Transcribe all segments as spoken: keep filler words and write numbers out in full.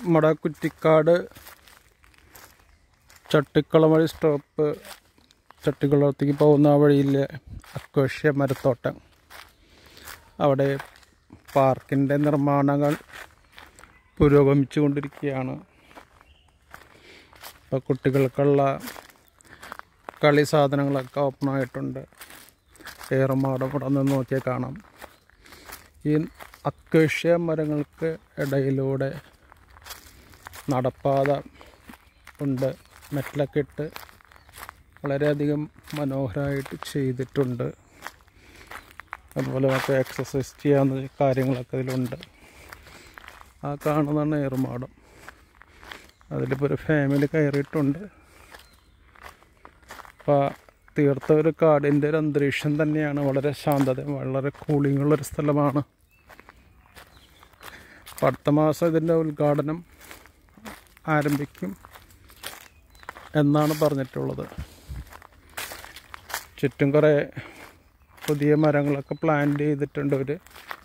നമ്മുടെ കുറ്റിക്കാട് ചട്ടിക്കുളം വഴി സ്റ്റോപ്പ് ചട്ടിക്കുളത്തേക്ക് പോകുന്ന വഴിയിലെ അക്വേഷ്യ മരത്തോട്ടം, അവിടെ പാർക്കിൻ്റെ നിർമ്മാണങ്ങൾ പുരോഗമിച്ചു കൊണ്ടിരിക്കുകയാണ്. ഇപ്പോൾ കുട്ടികൾക്കുള്ള കളി സാധനങ്ങളൊക്കെ ഓപ്പണായിട്ടുണ്ട്. ഏറുമാടം ഇവിടെ നിന്ന് നോക്കിയാൽ കാണാം. ഈ അക്വേഷ്യ മരങ്ങൾക്ക് ഇടയിലൂടെ നടപ്പാത ഉണ്ട്. മെറ്റലൊക്കെ ഇട്ട് വളരെയധികം മനോഹരമായിട്ട് ചെയ്തിട്ടുണ്ട്. അതുപോലെ നമുക്ക് എക്സസൈസ് ചെയ്യാവുന്ന കാര്യങ്ങളൊക്കെ ഇതിലുണ്ട്. ആ കാണുന്നതാണ് ഏറുമാടം. അതിലിപ്പോൾ ഒരു ഫാമിലി കയറിയിട്ടുണ്ട്. അപ്പോൾ തീർത്ത ഒരു കാടിൻ്റെ ഒരു അന്തരീക്ഷം തന്നെയാണ്. വളരെ ശാന്തത, വളരെ കൂളിങ്ങുള്ളൊരു സ്ഥലമാണ്. അപ്പോൾ അടുത്ത മാസം ഇതിൻ്റെ ഉദ്ഘാടനം ആരംഭിക്കും എന്നാണ് പറഞ്ഞിട്ടുള്ളത്. ചുറ്റും കുറേ പുതിയ മരങ്ങളൊക്കെ പ്ലാന്റ് ചെയ്തിട്ടുണ്ട് അവർ.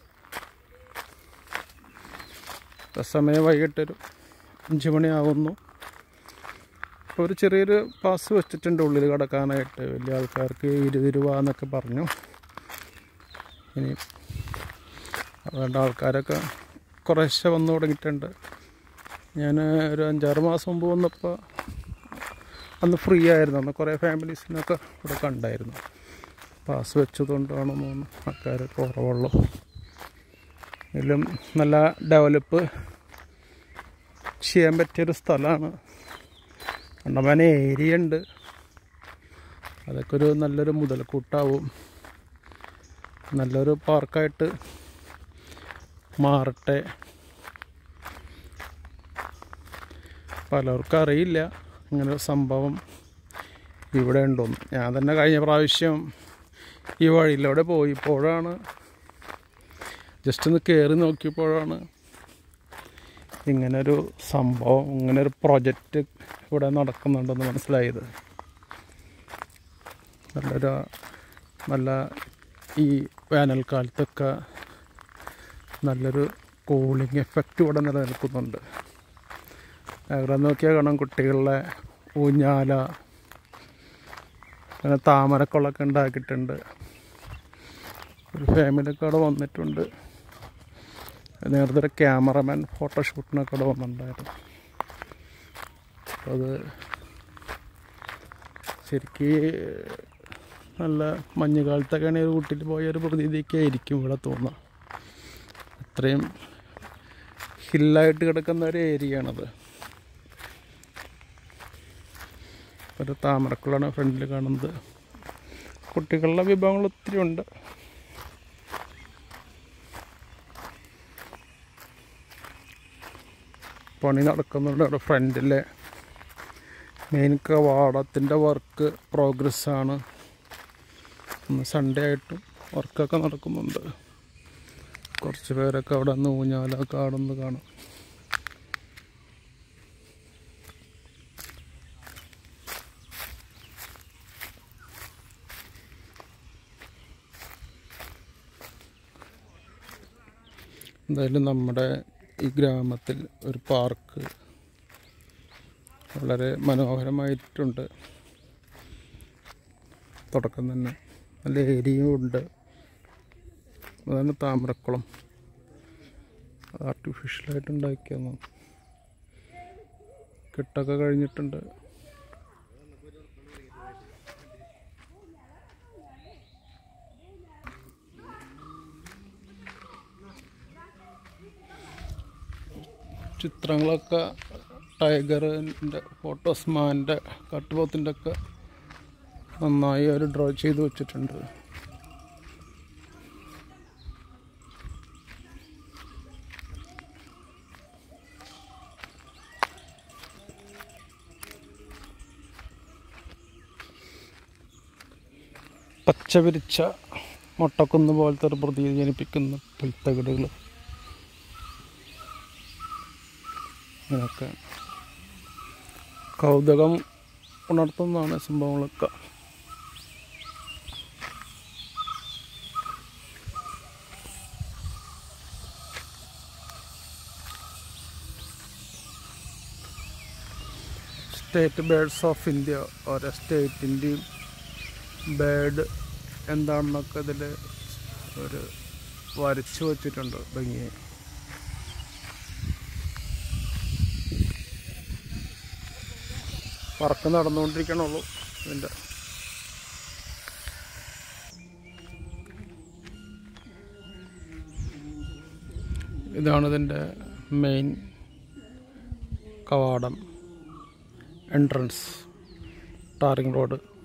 സമയം വൈകിട്ടൊരു അഞ്ച് മണിയാവുന്നു. ഇപ്പോൾ ഒരു ചെറിയൊരു പാസ് വെച്ചിട്ടുണ്ട് ഉള്ളിൽ കിടക്കാനായിട്ട്. വലിയ ആൾക്കാർക്ക് ഇരുപത് രൂപ എന്നൊക്കെ പറഞ്ഞു. ഇനി വേണ്ട ആൾക്കാരൊക്കെ കുറേശ്ശെ വന്നു തുടങ്ങിയിട്ടുണ്ട്. ഞാൻ ഒരു അഞ്ചാറ് മാസം മുമ്പ് വന്നപ്പോൾ അന്ന് ഫ്രീ ആയിരുന്നു. അന്ന് കുറേ ഫാമിലീസിനൊക്കെ ഇവിടെ കണ്ടായിരുന്നു. പാസ് വെച്ചതുകൊണ്ടാണെന്ന് തോന്നുന്നു ആൾക്കാർ കുറവുള്ളൂ. ഇതിലും നല്ല ഡെവലപ്പ് ചെയ്യാൻ പറ്റിയൊരു സ്ഥലമാണ്. കണ്ടമാന ഏരിയ ഉണ്ട്. അതൊക്കെ ഒരു നല്ലൊരു മുതൽക്കൂട്ടാവും. നല്ലൊരു പാർക്കായിട്ട് മാറട്ടെ. പലർക്കും അറിയില്ല ഇങ്ങനൊരു സംഭവം ഇവിടെ ഉണ്ടോന്ന്. ഞാൻ തന്നെ കഴിഞ്ഞ പ്രാവശ്യം ഈ വഴിയിലൂടെ പോയപ്പോഴാണ്, ജസ്റ്റ് ഒന്ന് കയറി നോക്കിയപ്പോഴാണ് ഇങ്ങനൊരു സംഭവം, ഇങ്ങനൊരു പ്രൊജക്റ്റ് ഇവിടെ നടക്കുന്നുണ്ടെന്ന് മനസ്സിലായത്. നല്ലൊരു നല്ല ഈ വേനൽക്കാലത്തൊക്കെ നല്ലൊരു കൂളിംഗ് എഫക്റ്റ് ഇവിടെ നിലനിൽക്കുന്നുണ്ട്. അവിടെ നോക്കിയാൽ കാണാം കുട്ടികളുടെ ഊഞ്ഞാല, അങ്ങനെ താമരക്കുളമൊക്കെ ഉണ്ടാക്കിയിട്ടുണ്ട്. ഒരു ഫാമിലിയൊക്കെ അവിടെ വന്നിട്ടുണ്ട്. നേരത്തെ ഒരു ക്യാമറമാൻ ഫോട്ടോഷൂട്ടിനൊക്കെ അവിടെ വന്നിട്ടുണ്ടായിരുന്നു. അപ്പോൾ അത് ശരിക്ക് നല്ല മഞ്ഞുകാലത്തൊക്കെയാണ് ഒരു ഊട്ടിയിൽ പോയ ഒരു പ്രതീതിയൊക്കെ ആയിരിക്കും ഇവിടെ തോന്നുക. അത്രയും ഹില്ലായിട്ട് കിടക്കുന്ന ഒരു ഏരിയയാണത്. ഒരു താമരക്കുളമാണ് ഫ്രണ്ടിൽ കാണുന്നത്. കുട്ടികളുടെ വിഭവങ്ങൾ ഒത്തിരി ഉണ്ട്. പണി നടക്കുന്നുണ്ട്. അവിടെ ഫ്രണ്ടിലെ മെയിൻ കവാടത്തിൻ്റെ വർക്ക് പ്രോഗ്രസ്സാണ്. ഇന്ന് സൺഡേ ആയിട്ടും വർക്കൊക്കെ നടക്കുന്നുണ്ട്. കുറച്ച് പേരൊക്കെ അവിടെ നിന്ന് ഊഞ്ഞാലൊക്കെ ആടുന്നത് കാണാം. എന്തായാലും നമ്മുടെ ഈ ഗ്രാമത്തിൽ ഒരു പാർക്ക് വളരെ മനോഹരമായിട്ടുണ്ട്. തുടക്കം തന്നെ നല്ല ഏരിയയും ഉണ്ട്. അതാണ് താമരക്കുളം. അത് ആർട്ടിഫിഷ്യലായിട്ട് ഉണ്ടാക്കിയെന്നു. കെട്ടൊക്കെ കഴിഞ്ഞിട്ടുണ്ട്. ചിത്രങ്ങളൊക്കെ ടൈഗറിൻ്റെ ഫോട്ടോസ്, മാൻ്റെ കട്ടുപോത്തിൻ്റെ ഒക്കെ നന്നായി അവർ ഡ്രോ ചെയ്ത് വെച്ചിട്ടുണ്ട്. പച്ച വിരിച്ച മൊട്ടക്കുന്ന് പോലത്തെ ഒരു പ്രതീതി ജനിപ്പിക്കുന്ന പുൽത്തകിടുകൾ, ഇങ്ങനെയൊക്കെ കൗതുകം ഉണർത്തുന്നതാണ് സംഭവങ്ങളൊക്കെ. സ്റ്റേറ്റ് ബേഡ്സ് ഓഫ് ഇന്ത്യ, ഓരോ സ്റ്റേറ്റിൻ്റെയും ബേഡ് എന്താണെന്നൊക്കെ ഇതിൽ ഒരു വരച്ചു വച്ചിട്ടുണ്ട് ഭംഗിയായി. വർക്ക് നടന്നുകൊണ്ടിരിക്കണുള്ളൂ ഇതിൻ്റെ. ഇതാണ് ഇതിൻ്റെ മെയിൻ കവാടം, എൻട്രൻസ്, ടാറിംഗ് റോഡ്.